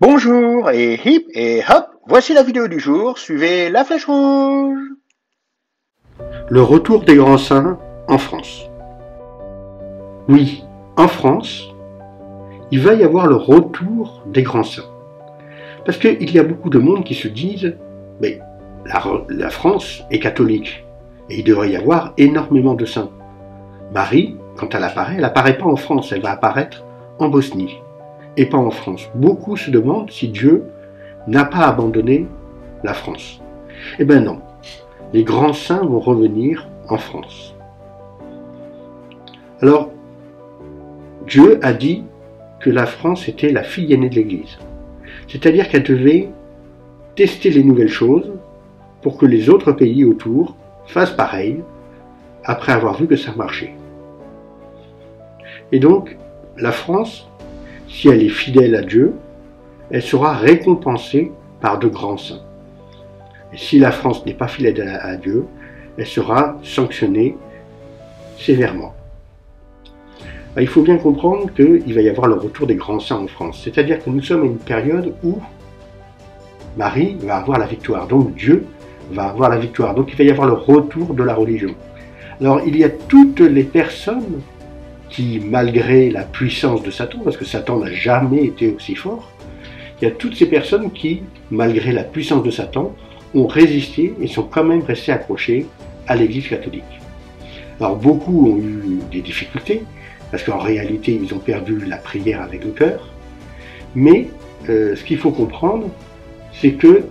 Bonjour et hip et hop, voici la vidéo du jour, suivez la flèche rouge. Le retour des grands saints en France. Oui, en France, il va y avoir le retour des grands saints. Parce qu'il y a beaucoup de monde qui se disent, mais la France est catholique et il devrait y avoir énormément de saints. Marie, quand elle apparaît pas en France, elle va apparaître en Bosnie et pas en France. Beaucoup se demandent si Dieu n'a pas abandonné la France. Eh bien non, les grands saints vont revenir en France. Alors, Dieu a dit que la France était la fille aînée de l'Église. C'est-à-dire qu'elle devait tester les nouvelles choses pour que les autres pays autour fassent pareil après avoir vu que ça marchait. Et donc, la France, si elle est fidèle à Dieu, elle sera récompensée par de grands saints. Et si la France n'est pas fidèle à Dieu, elle sera sanctionnée sévèrement. Il faut bien comprendre qu'il va y avoir le retour des grands saints en France. C'est-à-dire que nous sommes à une période où Marie va avoir la victoire. Donc Dieu va avoir la victoire. Donc il va y avoir le retour de la religion. Alors il y a toutes les personnes qui, malgré la puissance de Satan, parce que Satan n'a jamais été aussi fort, il y a toutes ces personnes qui, malgré la puissance de Satan, ont résisté et sont quand même restés accrochés à l'Église catholique. Alors beaucoup ont eu des difficultés, parce qu'en réalité ils ont perdu la prière avec le cœur, mais ce qu'il faut comprendre, c'est que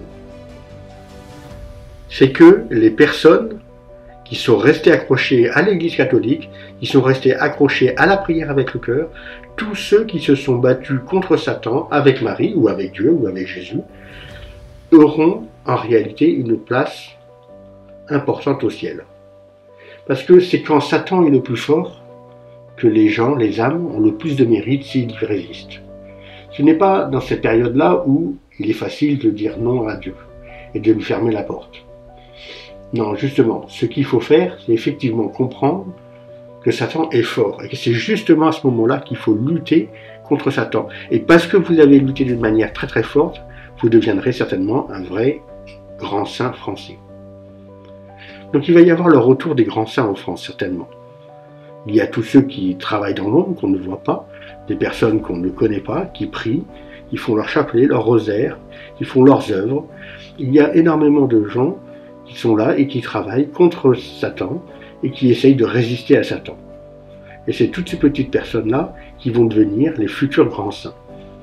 les personnes qui sont restées accrochées à l'Église catholique, qui sont restées accrochées à la prière avec le cœur, tous ceux qui se sont battus contre Satan avec Marie, ou avec Dieu, ou avec Jésus, auront en réalité une place importante au ciel. Parce que c'est quand Satan est le plus fort que les gens, les âmes, ont le plus de mérite s'ils y résistent. Ce n'est pas dans cette période-là où il est facile de dire non à Dieu et de lui fermer la porte. Non, justement, ce qu'il faut faire, c'est effectivement comprendre que Satan est fort et que c'est justement à ce moment-là qu'il faut lutter contre Satan. Et parce que vous avez lutté d'une manière très très forte, vous deviendrez certainement un vrai grand saint français. Donc il va y avoir le retour des grands saints en France, certainement. Il y a tous ceux qui travaillent dans l'ombre, qu'on ne voit pas, des personnes qu'on ne connaît pas, qui prient, qui font leur chapelet, leur rosaire, qui font leurs œuvres. Il y a énormément de gens qui sont là et qui travaillent contre Satan et qui essayent de résister à Satan. Et c'est toutes ces petites personnes-là qui vont devenir les futurs grands saints.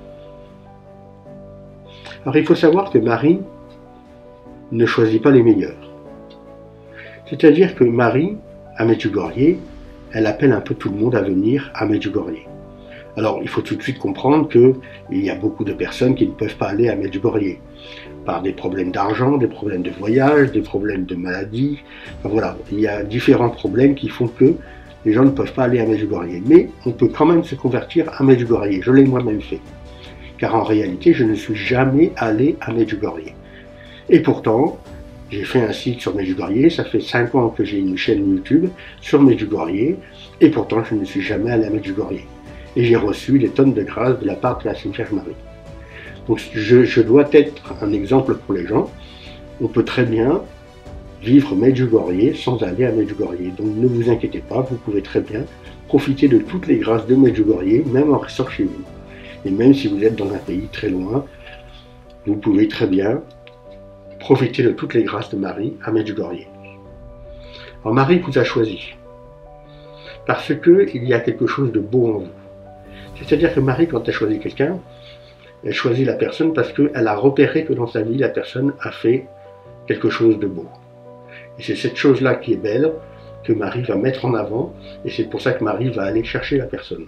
Alors il faut savoir que Marie ne choisit pas les meilleurs. C'est-à-dire que Marie, à Medjugorje, elle appelle un peu tout le monde à venir à Medjugorje. Alors il faut tout de suite comprendre qu'il y a beaucoup de personnes qui ne peuvent pas aller à Medjugorje, par des problèmes d'argent, des problèmes de voyage, des problèmes de maladie. Enfin voilà, il y a différents problèmes qui font que les gens ne peuvent pas aller à Medjugorje. Mais on peut quand même se convertir à Medjugorje, je l'ai moi-même fait. Car en réalité, je ne suis jamais allé à Medjugorje. Et pourtant, j'ai fait un site sur Medjugorje, ça fait 5 ans que j'ai une chaîne YouTube sur Medjugorje, et pourtant je ne suis jamais allé à Medjugorje. Et j'ai reçu des tonnes de grâce de la part de la Sainte Vierge Marie. Donc je dois être un exemple pour les gens. On peut très bien vivre Medjugorje sans aller à Medjugorje. Donc ne vous inquiétez pas, vous pouvez très bien profiter de toutes les grâces de Medjugorje, même en restant chez vous. Et même si vous êtes dans un pays très loin, vous pouvez très bien profiter de toutes les grâces de Marie à Medjugorje. Alors Marie vous a choisi parce qu'il y a quelque chose de beau en vous. C'est-à-dire que Marie, quand elle choisit quelqu'un, elle choisit la personne parce qu'elle a repéré que dans sa vie, la personne a fait quelque chose de beau. Et c'est cette chose-là qui est belle que Marie va mettre en avant, et c'est pour ça que Marie va aller chercher la personne.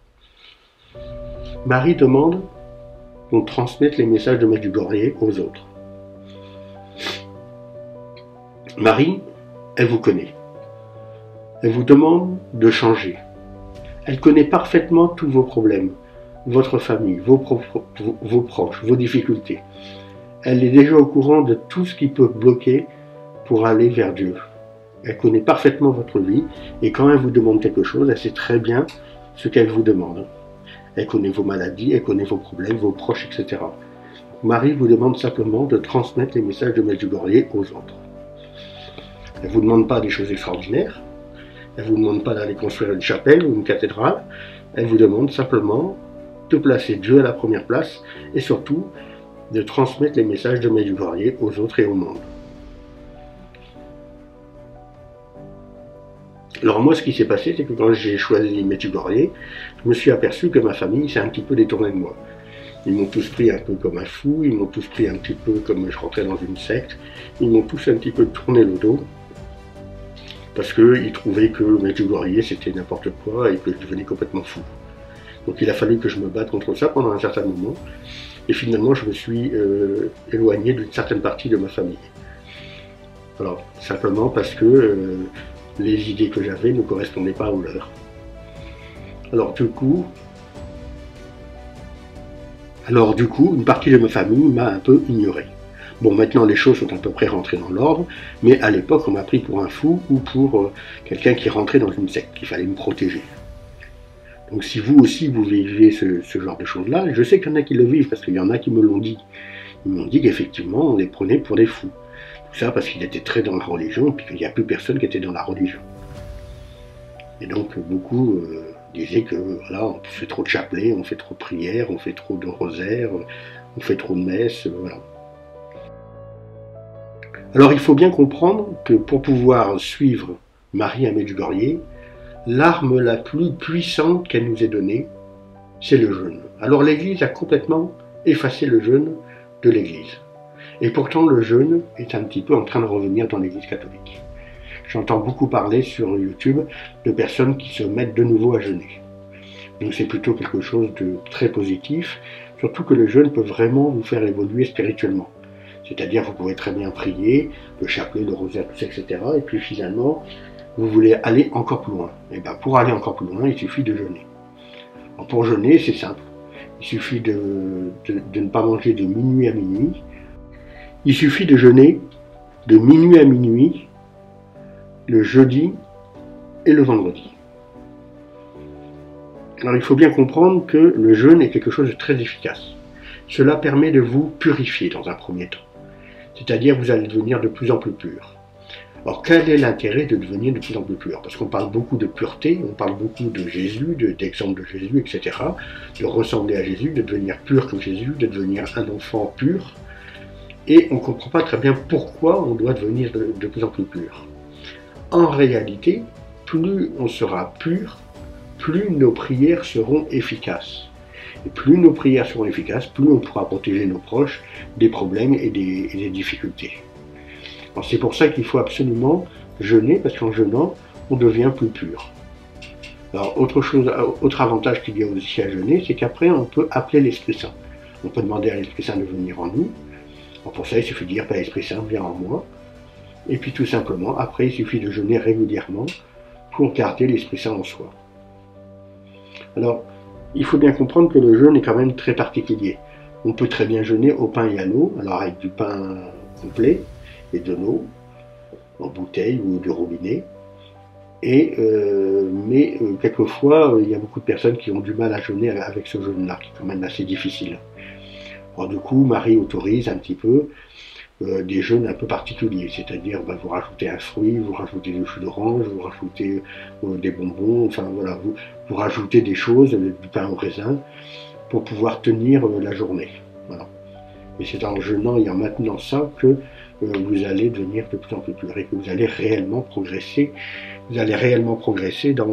Marie demande qu'on transmette les messages de Medjugorje aux autres. Marie, elle vous connaît. Elle vous demande de changer. Elle connaît parfaitement tous vos problèmes, votre famille, vos proches, vos difficultés. Elle est déjà au courant de tout ce qui peut bloquer pour aller vers Dieu. Elle connaît parfaitement votre vie et quand elle vous demande quelque chose, elle sait très bien ce qu'elle vous demande. Elle connaît vos maladies, elle connaît vos problèmes, vos proches, etc. Marie vous demande simplement de transmettre les messages de Medjugorje aux autres. Elle ne vous demande pas des choses extraordinaires, elle ne vous demande pas d'aller construire une chapelle ou une cathédrale, elle vous demande simplement de placer Dieu à la première place et surtout de transmettre les messages de Medjugorje aux autres et au monde. Alors moi, ce qui s'est passé, c'est que quand j'ai choisi Medjugorje, je me suis aperçu que ma famille s'est un petit peu détournée de moi. Ils m'ont tous pris un peu comme un fou, ils m'ont tous pris un petit peu comme je rentrais dans une secte, ils m'ont tous un petit peu tourné le dos, parce qu'ils trouvaient que Medjugorje c'était n'importe quoi et que je devenais complètement fou. Donc il a fallu que je me batte contre ça pendant un certain moment, et finalement je me suis éloigné d'une certaine partie de ma famille. Alors, simplement parce que les idées que j'avais ne correspondaient pas aux leurs. Alors du coup, une partie de ma famille m'a un peu ignoré. Bon, maintenant les choses sont à peu près rentrées dans l'ordre, mais à l'époque on m'a pris pour un fou ou pour quelqu'un qui rentrait dans une secte, qu'il fallait me protéger. Donc si vous aussi vous vivez ce genre de choses-là, je sais qu'il y en a qui le vivent, parce qu'il y en a qui me l'ont dit. Ils m'ont dit qu'effectivement on les prenait pour des fous. Tout ça parce qu'ils étaient très dans la religion, puis qu'il n'y a plus personne qui était dans la religion. Et donc beaucoup disaient que voilà, on fait trop de chapelets, on fait trop de prières, on fait trop de rosaires, on fait trop de messes, voilà. Alors il faut bien comprendre que pour pouvoir suivre Marie à Medjugorje, l'arme la plus puissante qu'elle nous ait donnée, c'est le jeûne. Alors l'Église a complètement effacé le jeûne de l'Église. Et pourtant le jeûne est un petit peu en train de revenir dans l'Église catholique. J'entends beaucoup parler sur YouTube de personnes qui se mettent de nouveau à jeûner. Donc c'est plutôt quelque chose de très positif, surtout que le jeûne peut vraiment vous faire évoluer spirituellement. C'est-à-dire vous pouvez très bien prier, le chapelet, le rosaire, tout ça, etc. Et puis finalement, vous voulez aller encore plus loin. Et bien pour aller encore plus loin, il suffit de jeûner. Alors pour jeûner, c'est simple. Il suffit de ne pas manger de minuit à minuit. Il suffit de jeûner de minuit à minuit, le jeudi et le vendredi. Alors il faut bien comprendre que le jeûne est quelque chose de très efficace. Cela permet de vous purifier dans un premier temps. C'est-à-dire vous allez devenir de plus en plus pur. Alors quel est l'intérêt de devenir de plus en plus pur? Parce qu'on parle beaucoup de pureté, on parle beaucoup de Jésus, d'exemple de Jésus, etc. De ressembler à Jésus, de devenir pur comme Jésus, de devenir un enfant pur. Et on ne comprend pas très bien pourquoi on doit devenir de plus en plus pur. En réalité, plus on sera pur, plus nos prières seront efficaces. Et plus nos prières seront efficaces, plus on pourra protéger nos proches des problèmes et des difficultés. C'est pour ça qu'il faut absolument jeûner, parce qu'en jeûnant, on devient plus pur. Alors, autre avantage qu'il y a aussi à jeûner, c'est qu'après, on peut appeler l'Esprit Saint. On peut demander à l'Esprit Saint de venir en nous. Alors pour ça, il suffit de dire, l'Esprit Saint, viens en moi. Et puis tout simplement, après, il suffit de jeûner régulièrement pour garder l'Esprit Saint en soi. Alors, il faut bien comprendre que le jeûne est quand même très particulier. On peut très bien jeûner au pain et à l'eau, alors avec du pain complet et de l'eau, en bouteille ou du robinet. Mais quelquefois, il y a beaucoup de personnes qui ont du mal à jeûner avec ce jeûne-là, qui est quand même assez difficile. Alors du coup, Marie autorise un petit peu des jeûnes un peu particuliers, c'est-à-dire vous rajoutez un fruit, vous rajoutez du jus d'orange, vous rajoutez des bonbons, enfin voilà, vous rajoutez des choses, du pain au raisin, pour pouvoir tenir la journée. Voilà. Et c'est en jeûnant et en maintenant ça que vous allez devenir de plus en plus pur et que vous allez réellement progresser. Vous allez réellement progresser dans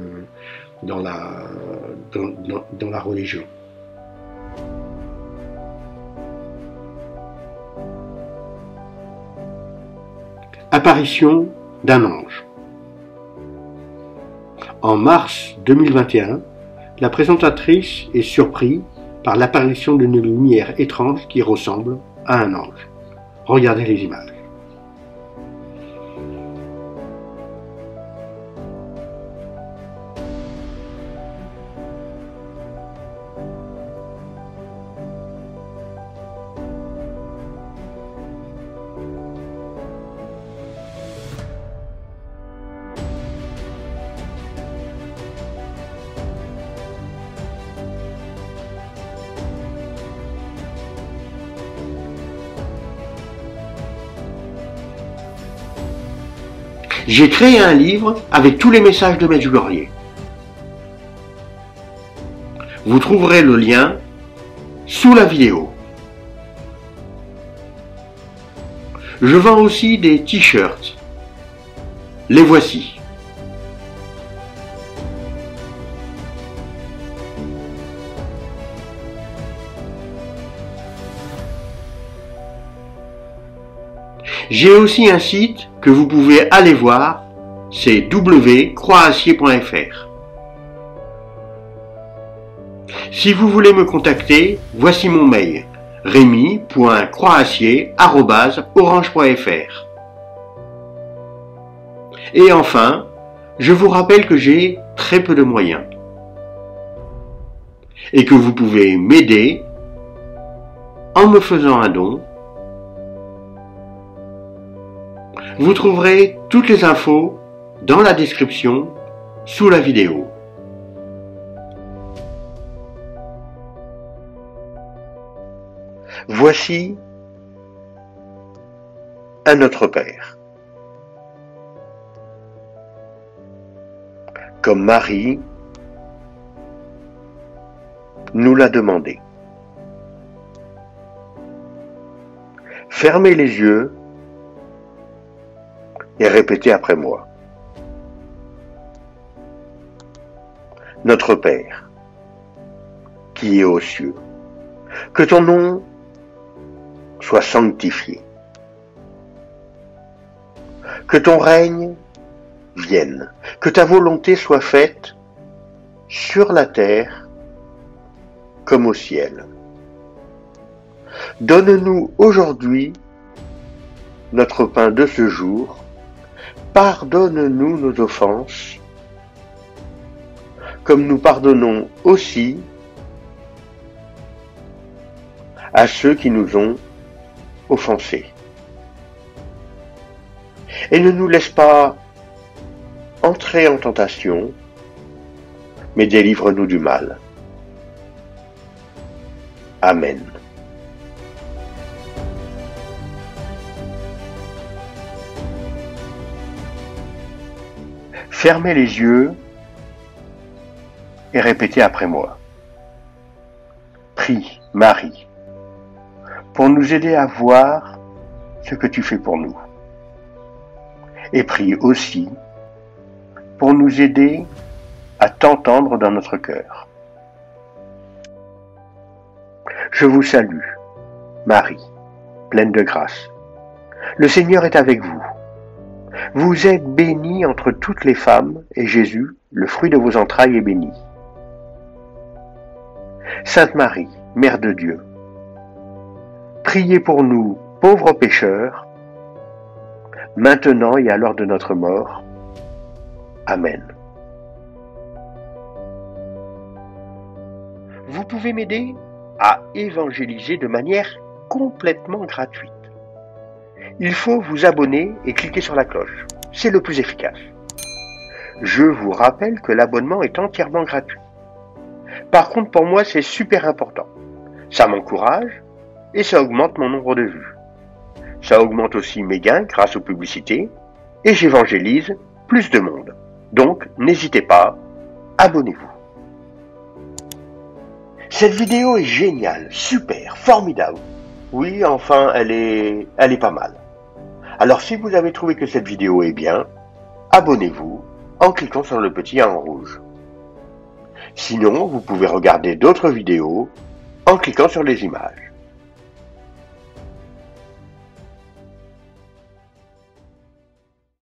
la religion. Apparition d'un ange. En mars 2021, la présentatrice est surprise par l'apparition d'une lumière étrange qui ressemble à un ange. Regardez les images. J'ai créé un livre avec tous les messages de Medjugorje. Vous trouverez le lien sous la vidéo. Je vends aussi des t-shirts. Les voici. J'ai aussi un site que vous pouvez aller voir, c'est www.croixacier.fr. Si vous voulez me contacter, voici mon mail, remy.croixacier@orange.fr. Et enfin, je vous rappelle que j'ai très peu de moyens et que vous pouvez m'aider en me faisant un don. Vous trouverez toutes les infos dans la description sous la vidéo. Voici un Notre Père. Comme Marie nous l'a demandé. Fermez les yeux et répétez après moi. Notre Père, qui es aux cieux, que ton nom soit sanctifié, que ton règne vienne, que ta volonté soit faite sur la terre comme au ciel. Donne-nous aujourd'hui notre pain de ce jour. Pardonne-nous nos offenses, comme nous pardonnons aussi à ceux qui nous ont offensés. Et ne nous laisse pas entrer en tentation, mais délivre-nous du mal. Amen. Fermez les yeux et répétez après moi. Prie, Marie, pour nous aider à voir ce que tu fais pour nous. Et prie aussi pour nous aider à t'entendre dans notre cœur. Je vous salue, Marie, pleine de grâce. Le Seigneur est avec vous. Vous êtes bénie entre toutes les femmes, et Jésus, le fruit de vos entrailles, est béni. Sainte Marie, Mère de Dieu, priez pour nous, pauvres pécheurs, maintenant et à l'heure de notre mort. Amen. Vous pouvez m'aider à évangéliser de manière complètement gratuite. Il faut vous abonner et cliquer sur la cloche. C'est le plus efficace. Je vous rappelle que l'abonnement est entièrement gratuit. Par contre, pour moi, c'est super important. Ça m'encourage et ça augmente mon nombre de vues. Ça augmente aussi mes gains grâce aux publicités et j'évangélise plus de monde. Donc, n'hésitez pas, abonnez-vous. Cette vidéo est géniale, super, formidable. Oui, enfin, elle est pas mal. Alors si vous avez trouvé que cette vidéo est bien, abonnez-vous en cliquant sur le petit 1 en rouge. Sinon, vous pouvez regarder d'autres vidéos en cliquant sur les images.